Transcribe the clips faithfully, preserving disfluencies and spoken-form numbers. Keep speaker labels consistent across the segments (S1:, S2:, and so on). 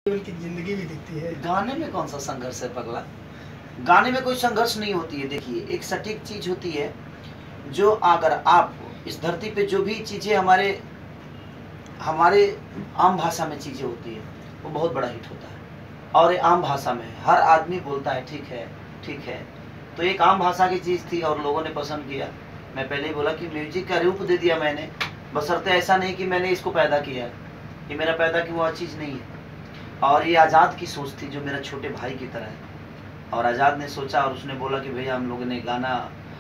S1: उनकी जिंदगी भी दिखती है।
S2: गाने में कौन सा संघर्ष है पगला? गाने में कोई संघर्ष नहीं होती है। देखिए, एक सटीक चीज होती है जो अगर आप इस धरती पे जो भी चीजें हमारे हमारे आम भाषा में चीजें होती है वो बहुत बड़ा हिट होता है। और ये आम भाषा में हर आदमी बोलता है ठीक है ठीक है। तो एक आम भाषा की चीज थी और लोगों ने पसंद किया। मैं पहले ही बोला कि म्यूजिक का रूप दे दिया मैंने, बशर्ते ऐसा नहीं कि मैंने इसको पैदा किया, ये मेरा पैदा की हुआ चीज नहीं है। और ये आज़ाद की सोच थी जो मेरा छोटे भाई की तरह है। और आज़ाद ने सोचा और उसने बोला कि भैया हम लोगों ने गाना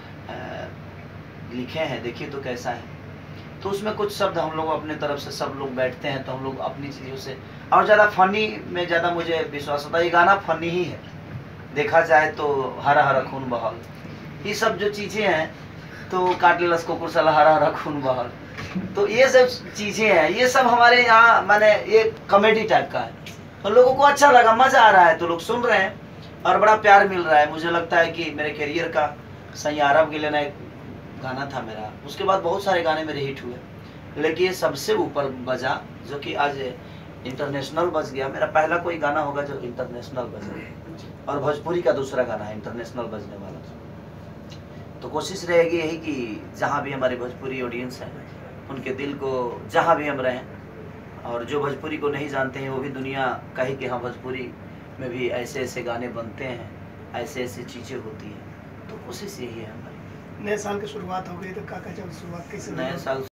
S2: लिखे हैं, देखिए तो कैसा है। तो उसमें कुछ शब्द हम लोग अपने तरफ से सब लोग बैठते हैं तो हम लोग अपनी चीज़ों से, और ज़्यादा फनी में ज़्यादा मुझे विश्वास होता है। ये गाना फनी ही है, देखा जाए तो हरा हरा खून बहल, ये सब जो चीज़ें हैं तो काटले लस को कुरसला हरा हरा खून बहल, तो ये सब चीज़ें हैं, ये सब हमारे यहाँ माने ये कॉमेडी टाइप का है। तो लोगों को अच्छा लगा, मज़ा आ रहा है, तो लोग सुन रहे हैं और बड़ा प्यार मिल रहा है। मुझे लगता है कि मेरे करियर का सही आरब के लेना एक गाना था मेरा, उसके बाद बहुत सारे गाने मेरे हिट हुए, लेकिन ये सबसे ऊपर बजा जो कि आज इंटरनेशनल बज गया। मेरा पहला कोई गाना होगा जो इंटरनेशनल बजा, और भोजपुरी का दूसरा गाना है इंटरनेशनल बजने वाला। तो कोशिश रहेगी यही कि जहाँ भी हमारे भोजपुरी ऑडियंस है उनके दिल को जहाँ भी हम रहें, और जो भोजपुरी को नहीं जानते हैं वो भी दुनिया कहे कि हाँ भोजपुरी में भी ऐसे ऐसे गाने बनते हैं, ऐसे ऐसी चीज़ें होती हैं। तो कोशिश यही है हमारी।
S1: नए साल की शुरुआत हो गई तो काका जब शुरुआत कैसे?
S2: नए साल